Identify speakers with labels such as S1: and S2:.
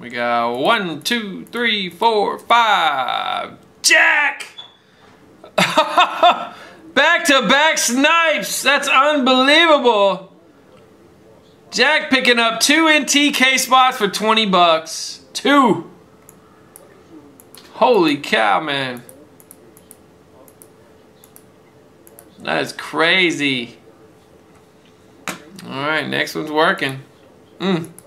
S1: We got 1, 2, 3, 4, 5. Jack! Back-to-back snipes! That's unbelievable! Jack picking up 2 NTK spots for 20 bucks. 2! Holy cow, man. That is crazy. Alright, next one's working.